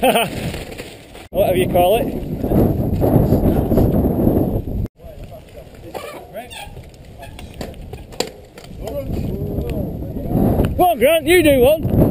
Whatever you call it. Come on, Grant, you do one.